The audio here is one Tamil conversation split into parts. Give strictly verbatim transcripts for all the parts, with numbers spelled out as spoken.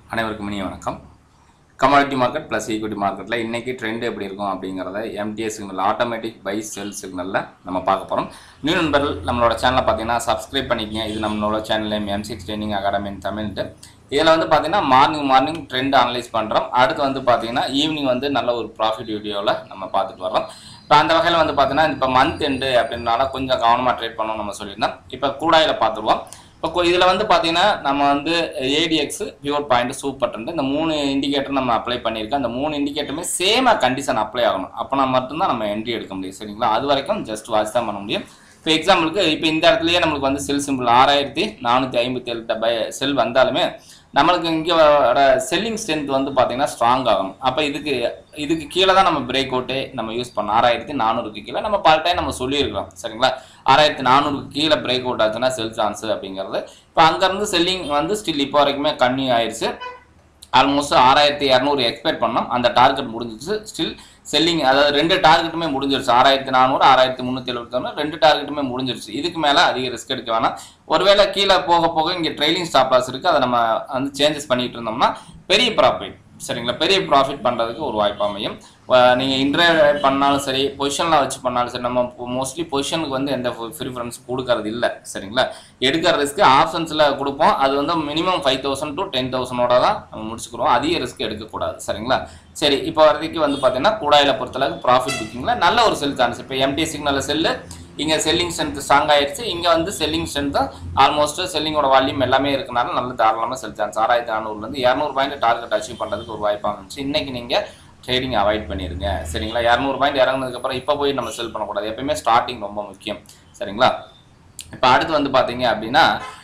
அனைவருக்கும் இனிய வணக்கம். கமாடிட்டி மார்க்கெட் ப்ளஸ் ஈக்விட்டி மார்க்கெட்டில் இன்றைக்கி ட்ரெண்ட் எப்படி இருக்கும் அப்படிங்கிறத MTA signal automatic buy sell சிக்னலில் நம்ம பார்க்க போகிறோம். நியூ நண்பர்கள் நம்மளோட சேனலை பார்த்தீங்கன்னா சப்ஸ்கிரைப் பண்ணிக்கங்க. இது நம்மளோட channel name M six training academy in தமிழ்ட்டு. இதில் வந்து பார்த்தீங்கன்னா மார்னிங் மார்னிங் ட்ரெண்ட் அனலைஸ் பண்ணுறோம். அடுத்து வந்து பார்த்தீங்கன்னா ஈவினிங் வந்து நல்ல ஒரு ப்ராஃபிட் வீடியோவில் நம்ம பார்த்துட்டு வரோம். இப்போ அந்த வகையில் வந்து பார்த்தீங்கன்னா இப்போ மந்த் எண்டு அப்படின்னால கொஞ்சம் கவனமாக ட்ரேட் பண்ணணும்னு நம்ம சொல்லியிருந்தோம். இப்போ கூடாயில் பார்த்துருவோம். இப்போ இதில் வந்து பார்த்தீங்கன்னா நம்ம வந்து ADX pure point super trend இந்த மூணு இண்டிகேட்டர் நம்ம அப்ளை பண்ணியிருக்கோம். அந்த மூணு இண்டிகேட்டருமே சேமாக கண்டிஷன் அப்ளை ஆகணும். அப்போ நான் மட்டும்தான் நம்ம என்ட்ரி எடுக்க முடியும். சரிங்களா? அது வரைக்கும் ஜஸ்ட் வாட்ச் தான் பண்ண முடியும். இப்போ எக்ஸாம்பிளுக்கு இப்போ இந்த இடத்துலையே நம்மளுக்கு வந்து செல் சிம்பிள் ஆறாயிரத்தி நானூற்றி ஐம்பத்தி ஏழு டபை செல் வந்தாலுமே நம்மளுக்கு இங்கே வர செல்லிங் ஸ்ட்ரென்த் வந்து பார்த்தீங்கன்னா ஸ்ட்ராங் ஆகணும். அப்போ இதுக்கு இதுக்கு கீழே தான் நம்ம பிரேக் அவுட்டே நம்ம யூஸ் பண்ணோம். ஆறாயிரத்தி நானூறுக்கு கீழே நம்ம பல டைம் நம்ம சொல்லியிருக்கிறோம். சரிங்களா? ஆறாயிரத்தி நானூறுக்கு கீழே பிரேக் அவுட் ஆச்சுன்னா செல் சான்ஸ் அப்படிங்கிறது. இப்போ அங்கேருந்து செல்லிங் வந்து ஸ்டில் இப்போ வரைக்குமே கன்னியூ ஆயிடுச்சு. ஆல்மோஸ்ட் ஆறாயிரத்தி இரநூறு எக்ஸ்பெக்ட் பண்ணோம். அந்த டார்கெட் முடிஞ்சிச்சு. ஸ்டில் செல்லிங் அதாவது ரெண்டு டார்கெட்டுமே முடிஞ்சிருச்சு. ஆறாயிரத்தி நானூறு ஆறாயிரத்தி முந்நூற்றி எழுபத்தொன்று ரெண்டு டார்கெட்டுமே முடிஞ்சிருச்சு. இதுக்கு மேலே அதிக ரிஸ்க் எடுக்க வேணாம். ஒருவேளை கீழே போக போக இங்கே ட்ரெயிலிங் ஸ்டாப் லாஸ் இருக்குது. அதை நம்ம வந்து சேஞ்சஸ் பண்ணிட்டு இருந்தோம்னா பெரிய ப்ராஃபிட் சரிங்களா பெரிய ப்ராஃபிட் பண்ணுறதுக்கு ஒரு வாய்ப்பு அமையும். நீங்கள் இன்ட்ரே பண்ணாலும் சரி பொசிஷனில் வச்சு பண்ணாலும் சரி நம்ம மோஸ்ட்லி பொசிஷனுக்கு வந்து எந்த ப்ரிஃபரன்ஸ் கொடுக்கறது இல்லை. சரிங்களா? எடுக்கிற ரிஸ்க்கு ஆப்ஷன்ஸில் கொடுப்போம். அது வந்து minimum five thousand to ten தௌசண்டோட தான் நம்ம முடிச்சுக்கிறோம். அதிக ரிஸ்க் எடுக்கக்கூடாது. சரிங்களா? சரி, இப்போ வரைக்கும் வந்து பார்த்தீங்கன்னா கூடாயில் பொறுத்தளவுக்கு ப்ராஃபிட் புக்கிங்கில் நல்ல ஒரு செல் சான்ஸ். இப்போ எம்டி சிக்னலில் செல்லு இங்கே செல்லிங் ஸ்ட்ரென்த் ஸ்ட்ராங் ஆயிடுச்சு. இங்கே வந்து செல்லிங் ஸ்ட்ரென்த் ஆல்மோஸ்ட் செல்லிங்கோட வால்யூம் எல்லாமே இருக்கனால நல்ல தாராளமாக செல் சான்ஸ். ஆறாயிரத்தி நானூறுலேருந்து இரநூறு பாயிண்ட் டார்கெட் அச்சீவ் பண்ணுறதுக்கு ஒரு வாய்ப்பாக இருந்துச்சு. இன்றைக்கி நீங்கள் ட்ரேடிங் அவாய்ட் பண்ணிடுங்க. சரிங்களா? இரநூறு பாயிண்ட் இறங்கினதுக்கப்புறம் இப்போ போய் நம்ம செல் பண்ணக்கூடாது. எப்பயுமே ஸ்டார்டிங் ரொம்ப முக்கியம். சரிங்களா? இப்போ அடுத்து வந்து பார்த்தீங்க அப்படின்னா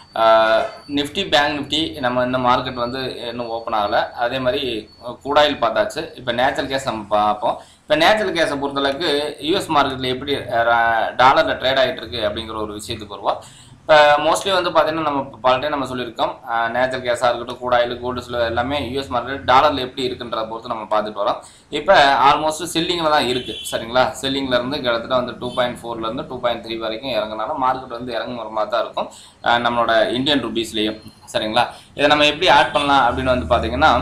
நிஃப்டி பேங்க் நிஃப்டி நம்ம இந்த மார்க்கெட் வந்து இன்னும் ஓப்பன் ஆகலை. அதே மாதிரி கூடாயில் பார்த்தாச்சு. இப்போ நேச்சுரல் கேஸ் நம்ம பார்ப்போம். இப்போ நேச்சுரல் கேஸை பொறுத்தளவுக்கு யூஎஸ் மார்க்கெட்டில் எப்படி டாலரில் ட்ரேட் ஆகிட்டு இருக்கு அப்படிங்கிற ஒரு விஷயத்துக்கு வருவோம். இப்போ மோஸ்ட்லி வந்து பார்த்தீங்கன்னா நம்ம பல டைம் நம்ம சொல்லியிருக்கோம் நேச்சுரல் கேஸாக இருக்கட்டும் கூடாயில் கோல்டு சில்வர் எல்லாமே யூஎஸ் மார்க்கெட் டாலரில் எப்படி இருக்குன்றத பொறுத்து நம்ம பார்த்துட்டு வரோம். இப்போ ஆல்மோஸ்ட் செல்லிங்கில் தான் இருக்குது. சரிங்களா? செல்லிங்லேருந்து கிட்டத்தட்ட வந்து டூ பாயிண்ட் ஃபோர்லேருந்து டூ பாயிண்ட் த்ரீ வரைக்கும் இறங்கினாலும் மார்க்கெட் வந்து இறங்குற மாதிரி தான் இருக்கும் நம்மளோட இந்தியன் ருபீஸ்லேயும். சரிங்களா? இதை நம்ம எப்படி ஆட் பண்ணலாம் அப்படின்னு வந்து பார்த்தீங்கன்னா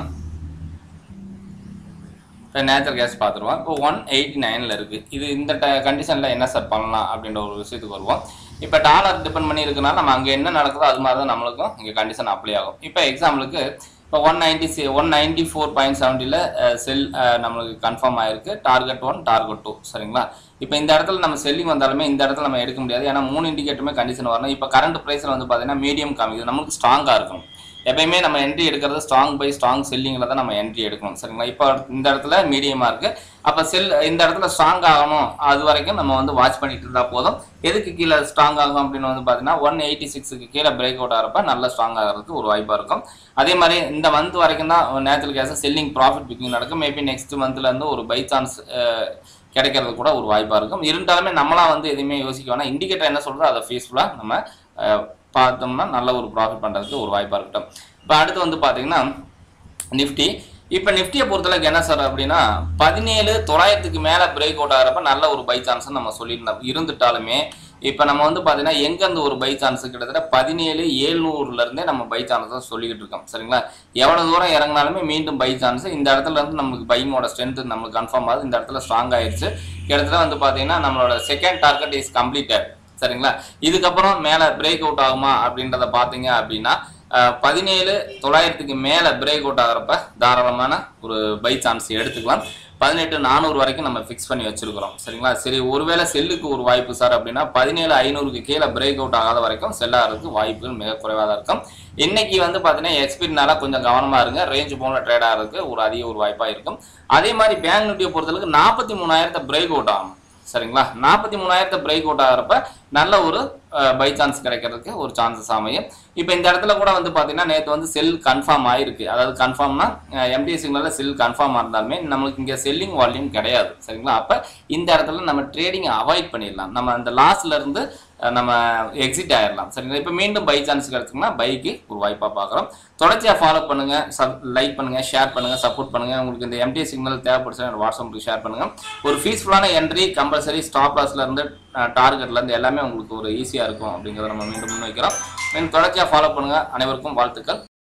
இப்போ நேச்சுரல் கேஸ் பார்த்துருவோம். இப்போ ஒன் எயிட்டி நைனில் இருக்குது. இது இந்த ட கண்டிஷனில் என்ன சார் பண்ணலாம் அப்படின்ற ஒரு விஷயத்துக்கு வருவோம். இப்போ டாலர் டிபெண்ட் பண்ணி இருக்குன்னா நம்ம அங்கே என்ன நடக்குதோ அது மாதிரி தான் நம்மளுக்கும் இங்கே கண்டிஷன் அப்ளை ஆகும். இப்போ எக்ஸாம்பிளுக்கு இப்போ one ninety C one ninety four point செவன்ட்டியில் செல் நம்மளுக்கு கன்ஃபார்ம் ஆயிருக்கு. Target one target two. சரிங்களா? இப்போ இந்த இடத்துல நம்ம செல்லிங் வந்தாலுமே இந்த இடத்துல நம்ம எடுக்க முடியாது. ஏன்னா மூணு இண்டிகேட்டருமே கண்டிஷன் வரணும். இப்போ கரண்ட் ப்ரைஸில் வந்து பார்த்தீங்கன்னா மீடியம் காமிக்குது. நமக்கு ஸ்ட்ராங்காக இருக்கும். எப்பயுமே நம்ம என்ட்ரி எடுக்கிறது ஸ்ட்ராங் பை ஸ்ட்ராங் செல்லிங்கில் தான் நம்ம என்ட்ரி எடுக்கணும். சரிங்களா? இப்போ இந்த இடத்துல மீடியமாக இருக்குது. அப்போ செல் இந்த இடத்துல ஸ்ட்ராங் ஆகணும். அது வரைக்கும் நம்ம வந்து வாட்ச் பண்ணிட்டு இருந்தால் போதும். எதுக்கு கீழே ஸ்ட்ராங் ஆகும் அப்படின்னு வந்து பார்த்தீங்கன்னா ஒன் எயிட்டி சிக்ஸுக்கு கீழே பிரேக் அவுட் ஆகிறப்ப நல்ல ஸ்ட்ராங் ஆகிறதுக்கு ஒரு வாய்ப்பாக இருக்கும். அதே மாதிரி இந்த மந்த் வரைக்கும் தான் natural gas selling profit booking நடக்கும். மேபி நெக்ஸ்ட் மந்த்லேருந்து ஒரு பை சான்ஸ் கிடைக்கிறது கூட ஒரு வாய்ப்பாக இருக்கும். இருந்தாலுமே நம்மளாம் வந்து எதுவுமே யோசிக்க வேணாம். இண்டிகேட்டர் என்ன சொல்கிறதோ அதை ஃபேஸ்ஃபுல்லாக நம்ம பார்த்தோம்னா நல்ல ஒரு ப்ராஃபிட் பண்ணுறதுக்கு ஒரு வாய்ப்பாக இருக்கட்டும். இப்போ அடுத்து வந்து பார்த்தீங்கன்னா நிஃப்டி. இப்போ நிஃப்டியை பொறுத்தளவுக்கு என்ன சார் அப்படின்னா பதினேழு தொள்ளாயிரத்துக்கு மேலே பிரேக் அவுட் ஆகிறப்ப நல்ல ஒரு பை சான்ஸ் நம்ம சொல்லியிருந்தோம். இருந்துட்டாலுமே இப்போ நம்ம வந்து பார்த்தீங்கன்னா எங்கேருந்து ஒரு பை சான்ஸ் கிட்டத்தட்ட பதினேழு ஏழ்நூறுலேருந்தே நம்ம பை சான்ஸ் தான் சொல்லிக்கிட்டு இருக்கோம். சரிங்களா? எவ்வளோ தூரம் இறங்கினாலுமே மீண்டும் பை சான்ஸ். இந்த இடத்துல இருந்து நம்மளுக்கு பைங்கோட ஸ்ட்ரென்த் நம்மளுக்கு கன்ஃபார்ம் ஆகுது. இந்த இடத்துல ஸ்ட்ராங் ஆயிடுச்சு. கிட்டத்தட்ட வந்து பார்த்தீங்கன்னா நம்மளோட செகண்ட் டார்கெட் இஸ் கம்ப்ளீட்டட். சரிங்களா? இதுக்கப்புறம் மேலே பிரேக் அவுட் ஆகுமா அப்படின்றத பார்த்தீங்க அப்படின்னா பதினேழு தொள்ளாயிரத்துக்கு மேலே பிரேக் அவுட் ஆகிறப்ப தாராளமான ஒரு பை சான்ஸ் எடுத்துக்கலாம். பதினெட்டு நானூறு வரைக்கும் நம்ம ஃபிக்ஸ் பண்ணி வச்சிருக்கிறோம். சரிங்களா? சரி, ஒருவேளை செல்லுக்கு ஒரு வாய்ப்பு சார் அப்படின்னா பதினேழு ஐநூறுக்கு கீழே பிரேக் அவுட் ஆகாத வரைக்கும் செல்லாகிறதுக்கு வாய்ப்புகள் மிக குறைவாக தான் இருக்கும். இன்னைக்கு வந்து பார்த்தீங்கன்னா எக்ஸ்பீரியனால கொஞ்சம் கவனமாக இருங்க. ரேஞ்சு போன ட்ரேட் ஆகிறதுக்கு ஒரு அதிக ஒரு வாய்ப்பாக இருக்கும். அதே மாதிரி பேங்க் நிஃப்டியை பொறுத்தளவுக்கு நாற்பத்தி மூணாயிரத்தை பிரேக் அவுட் ஆகும். சரிங்களா? நாற்பத்தி மூணாயிரத்தை பிரேக் அவுட் ஆகிறப்ப நல்ல ஒரு பை சான்ஸ் கிடைக்கிறதுக்கு ஒரு சான்சஸ் அமையும். இப்போ இந்த இடத்துல கூட வந்து பார்த்தீங்கன்னா நேற்று வந்து செல் கன்ஃபார்ம் ஆயிருக்கு. அதாவது கன்ஃபார்ம்னா எம்டி சிக்னலில் செல் கன்ஃபார்ம் இருந்தாலுமே நம்மளுக்கு இங்கே செல்லிங் வால்யூம் கிடையாது. சரிங்களா? அப்போ இந்த இடத்துல நம்ம ட்ரேடிங்கை அவாய்ட் பண்ணிடலாம். நம்ம அந்த லாஸ்ல இருந்து நம்ம எக்ஸிட் ஆயிடலாம். சரிங்களா? இப்போ மீண்டும் பை சான்ஸ் கிடைச்சிங்கன்னா பைக்கு ஒரு வாய்ப்பாக பார்க்குறோம். தொடர்ச்சியாக ஃபாலோ பண்ணுங்க, சப் லைக் பண்ணுங்க, ஷேர் பண்ணுங்க, சப்போர்ட் பண்ணுங்க. உங்களுக்கு இந்த எம்டி சிக்னல் தேவைப்படுச்சுன்னா வாட்ஸ்அப்புக்கு ஷேர் பண்ணுங்க. ஒரு பீஸ்ஃபுல்லான என்ட்ரி கம்பல்சரி ஸ்டாப் லாஸ்ல இருந்து டார்கெட்ல இருந்து எல்லாமே உங்களுக்கு ஒரு ஈஸியாக இருக்கும் அப்படிங்கிறத நம்ம மீண்டும் முன்வைக்கிறோம். தொடர்ச்சியாக ஃபாலோ பண்ணுங்க. அனைவருக்கும் வாழ்த்துக்கள்.